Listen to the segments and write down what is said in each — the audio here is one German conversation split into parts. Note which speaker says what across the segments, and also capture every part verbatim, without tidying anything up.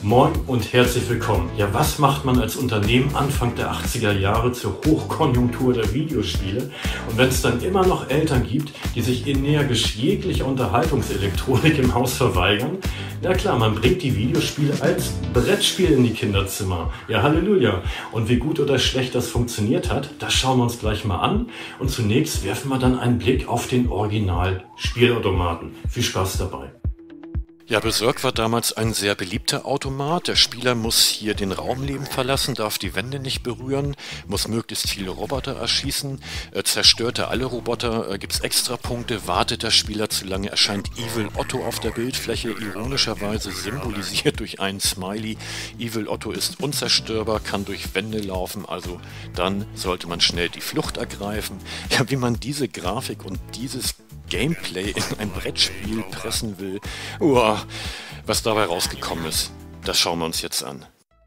Speaker 1: Moin und herzlich willkommen. Ja, was macht man als Unternehmen Anfang der achtziger Jahre zur Hochkonjunktur der Videospiele? Und wenn es dann immer noch Eltern gibt, die sich energisch jeglicher Unterhaltungselektronik im Haus verweigern, na klar, man bringt die Videospiele als Brettspiel in die Kinderzimmer. Ja, Halleluja. Und wie gut oder schlecht das funktioniert hat, das schauen wir uns gleich mal an. Und zunächst werfen wir dann einen Blick auf den Original-Spielautomaten. Viel Spaß dabei.
Speaker 2: Ja, Berserk war damals ein sehr beliebter Automat. Der Spieler muss hier den Raumleben verlassen, darf die Wände nicht berühren, muss möglichst viele Roboter erschießen. Äh, zerstört er alle Roboter, äh, gibt es Extrapunkte. Wartet der Spieler zu lange, erscheint Evil Otto auf der Bildfläche, ironischerweise symbolisiert durch einen Smiley. Evil Otto ist unzerstörbar, kann durch Wände laufen, also dann sollte man schnell die Flucht ergreifen. Ja, wie man diese Grafik und dieses Gameplay in ein Brettspiel pressen will. Uah, was dabei rausgekommen ist, das schauen wir uns jetzt an.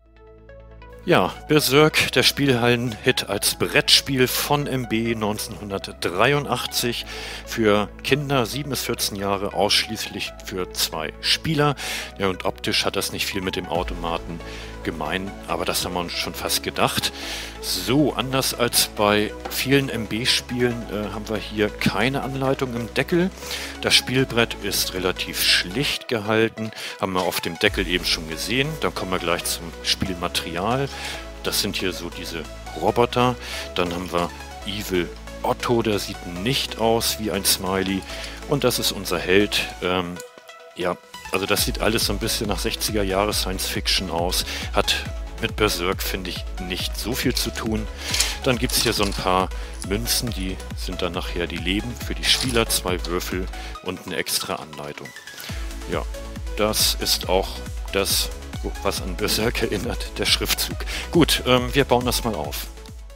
Speaker 2: Ja, Berserk, der Spielhallen-Hit als Brettspiel von M B neunzehnhundertdreiundachtzig für Kinder sieben bis vierzehn Jahre, ausschließlich für zwei Spieler. Ja, und optisch hat das nicht viel mit dem Automaten gemein, aber das haben wir uns schon fast gedacht. So, anders als bei vielen M B-Spielen äh, haben wir hier keine Anleitung im Deckel. Das Spielbrett ist relativ schlicht gehalten, haben wir auf dem Deckel eben schon gesehen. Dann kommen wir gleich zum Spielmaterial. Das sind hier so diese Roboter. Dann haben wir Evil Otto, der sieht nicht aus wie ein Smiley. Und das ist unser Held. Ähm, ja, also das sieht alles so ein bisschen nach sechziger Jahre Science Fiction aus. Hat mit Berserk, finde ich, nicht so viel zu tun. Dann gibt es hier so ein paar Münzen, die sind dann nachher die Leben für die Spieler, zwei Würfel und eine extra Anleitung. Ja, das ist auch das, was an Berserk erinnert, der Schriftzug. Gut, ähm, wir bauen das mal auf.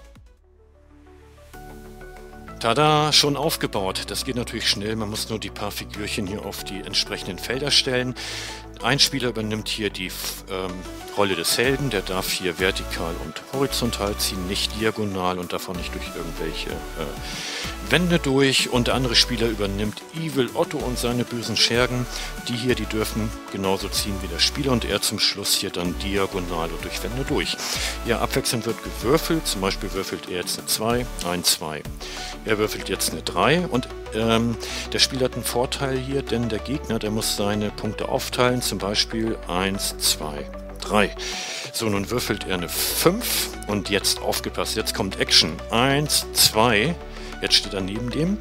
Speaker 2: Tada, schon aufgebaut. Das geht natürlich schnell, man muss nur die paar Figürchen hier auf die entsprechenden Felder stellen. Ein Spieler übernimmt hier die ähm, Rolle des Helden, der darf hier vertikal und horizontal ziehen, nicht diagonal und davon nicht durch irgendwelche äh, Wände durch. Und der andere Spieler übernimmt Evil Otto und seine bösen Schergen. Die hier, die dürfen genauso ziehen wie der Spieler und er zum Schluss hier dann diagonal und durch Wände durch. Ja, abwechselnd wird gewürfelt, zum Beispiel würfelt er jetzt eine zwei, ein, zwei. Er würfelt jetzt eine drei und ähm, der Spieler hat einen Vorteil hier, denn der Gegner, der muss seine Punkte aufteilen, zum Beispiel eins, zwei, drei. So, nun würfelt er eine fünf und jetzt aufgepasst, jetzt kommt Action. eins, zwei, jetzt steht er neben dem.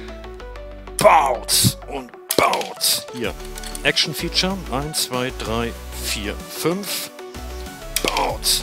Speaker 2: Baut und baut. Hier, Action-Feature, eins, zwei, drei, vier, fünf. Baut.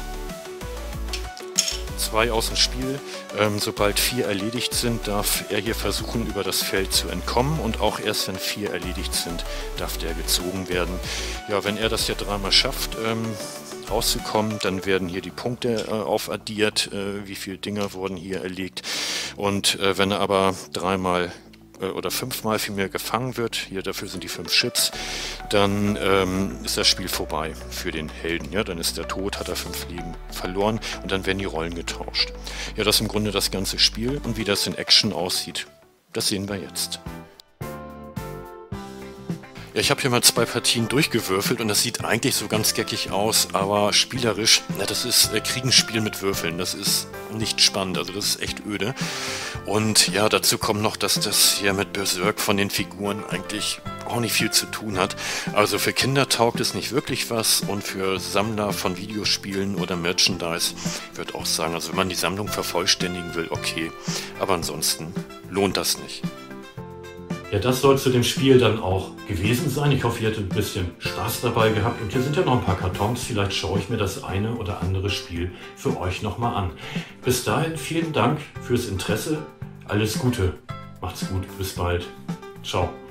Speaker 2: Zwei aus dem Spiel. Ähm, sobald vier erledigt sind, darf er hier versuchen, über das Feld zu entkommen. Und auch erst wenn vier erledigt sind, darf der gezogen werden. Ja, wenn er das ja dreimal schafft, ähm, rauszukommen, dann werden hier die Punkte äh, aufaddiert. Äh, wie viele Dinger wurden hier erlegt. Und äh, wenn er aber dreimal oder fünfmal vielmehr gefangen wird, hier dafür sind die fünf Chips, dann ähm, ist das Spiel vorbei für den Helden. Ja? Dann ist er tot, hat er fünf Leben verloren und dann werden die Rollen getauscht. Ja, das ist im Grunde das ganze Spiel und wie das in Action aussieht, das sehen wir jetzt. Ja, ich habe hier mal zwei Partien durchgewürfelt und das sieht eigentlich so ganz geckig aus, aber spielerisch, na, das ist äh, Kriegenspiel mit Würfeln, das ist nicht spannend, also das ist echt öde. Und ja, dazu kommt noch, dass das hier mit Berserk von den Figuren eigentlich auch nicht viel zu tun hat. Also für Kinder taugt es nicht wirklich was und für Sammler von Videospielen oder Merchandise würde auch sagen, also wenn man die Sammlung vervollständigen will, okay, aber ansonsten lohnt das nicht.
Speaker 1: Ja, das soll zu dem Spiel dann auch gewesen sein. Ich hoffe, ihr hattet ein bisschen Spaß dabei gehabt. Und hier sind ja noch ein paar Kartons. Vielleicht schaue ich mir das eine oder andere Spiel für euch nochmal an. Bis dahin vielen Dank fürs Interesse. Alles Gute. Macht's gut. Bis bald. Ciao.